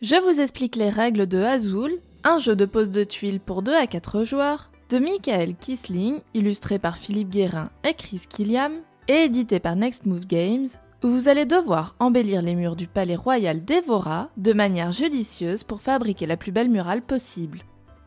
Je vous explique les règles de Azul, un jeu de pose de tuiles pour 2 à 4 joueurs, de Michael Kisling, illustré par Philippe Guérin et Chris Killiam, et édité par Next Move Games, où vous allez devoir embellir les murs du palais royal d'Evora de manière judicieuse pour fabriquer la plus belle murale possible.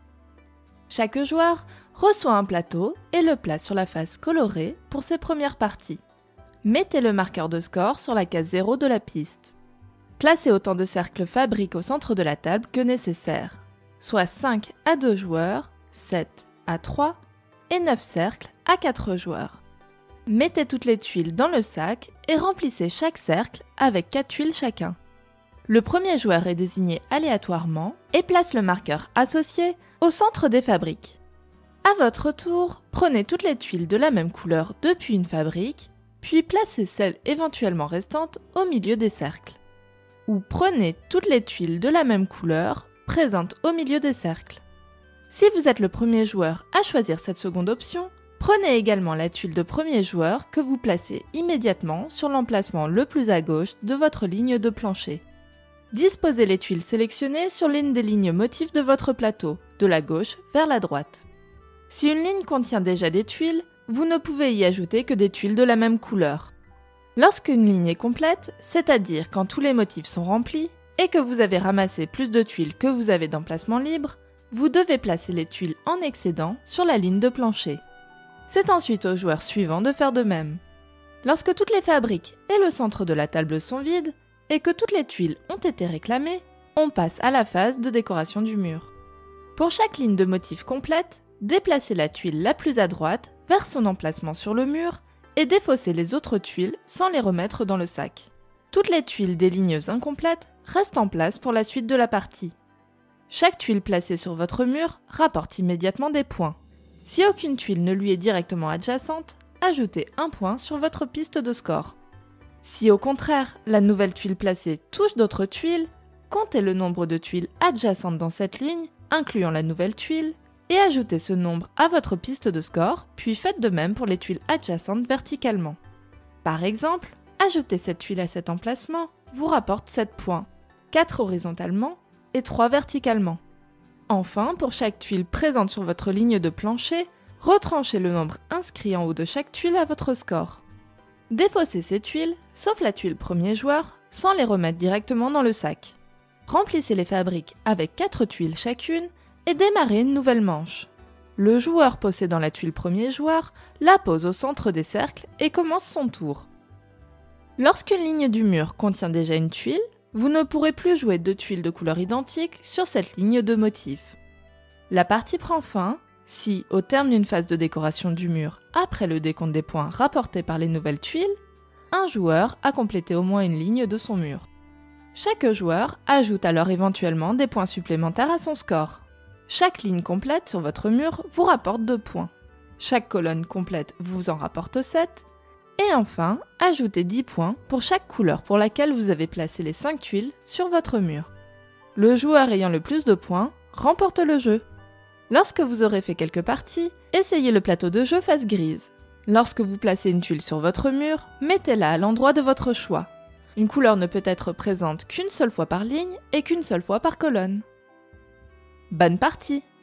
Chaque joueur reçoit un plateau et le place sur la face colorée pour ses premières parties. Mettez le marqueur de score sur la case 0 de la piste. Placez autant de cercles fabriques au centre de la table que nécessaire, soit 5 à 2 joueurs, 7 à 3 et 9 cercles à 4 joueurs. Mettez toutes les tuiles dans le sac et remplissez chaque cercle avec 4 tuiles chacun. Le premier joueur est désigné aléatoirement et place le marqueur associé au centre des fabriques. À votre tour, prenez toutes les tuiles de la même couleur depuis une fabrique, puis placez celles éventuellement restantes au milieu des cercles. Ou prenez toutes les tuiles de la même couleur présentes au milieu des cercles. Si vous êtes le premier joueur à choisir cette seconde option, prenez également la tuile de premier joueur que vous placez immédiatement sur l'emplacement le plus à gauche de votre ligne de plancher. Disposez les tuiles sélectionnées sur l'une des lignes motifs de votre plateau, de la gauche vers la droite. Si une ligne contient déjà des tuiles, vous ne pouvez y ajouter que des tuiles de la même couleur. Lorsqu'une ligne est complète, c'est-à-dire quand tous les motifs sont remplis, et que vous avez ramassé plus de tuiles que vous avez d'emplacement libre, vous devez placer les tuiles en excédent sur la ligne de plancher. C'est ensuite au joueur suivant de faire de même. Lorsque toutes les fabriques et le centre de la table sont vides, et que toutes les tuiles ont été réclamées, on passe à la phase de décoration du mur. Pour chaque ligne de motif complète, déplacez la tuile la plus à droite vers son emplacement sur le mur et défaussez les autres tuiles sans les remettre dans le sac. Toutes les tuiles des lignes incomplètes restent en place pour la suite de la partie. Chaque tuile placée sur votre mur rapporte immédiatement des points. Si aucune tuile ne lui est directement adjacente, ajoutez un point sur votre piste de score. Si au contraire, la nouvelle tuile placée touche d'autres tuiles, comptez le nombre de tuiles adjacentes dans cette ligne, incluant la nouvelle tuile, et ajoutez ce nombre à votre piste de score, puis faites de même pour les tuiles adjacentes verticalement. Par exemple, ajouter cette tuile à cet emplacement vous rapporte 7 points, 4 horizontalement et 3 verticalement. Enfin, pour chaque tuile présente sur votre ligne de plancher, retranchez le nombre inscrit en haut de chaque tuile à votre score. Défaussez ces tuiles, sauf la tuile premier joueur, sans les remettre directement dans le sac. Remplissez les fabriques avec 4 tuiles chacune et démarrez une nouvelle manche. Le joueur possédant la tuile premier joueur la pose au centre des cercles et commence son tour. Lorsqu'une ligne du mur contient déjà une tuile, vous ne pourrez plus jouer 2 tuiles de couleur identique sur cette ligne de motif. La partie prend fin si, au terme d'une phase de décoration du mur après le décompte des points rapportés par les nouvelles tuiles, un joueur a complété au moins une ligne de son mur. Chaque joueur ajoute alors éventuellement des points supplémentaires à son score. Chaque ligne complète sur votre mur vous rapporte 2 points. Chaque colonne complète vous en rapporte 7. Et enfin, ajoutez 10 points pour chaque couleur pour laquelle vous avez placé les 5 tuiles sur votre mur. Le joueur ayant le plus de points remporte le jeu. Lorsque vous aurez fait quelques parties, essayez le plateau de jeu face grise. Lorsque vous placez une tuile sur votre mur, mettez-la à l'endroit de votre choix. Une couleur ne peut être présente qu'une seule fois par ligne et qu'une seule fois par colonne. Bonne partie!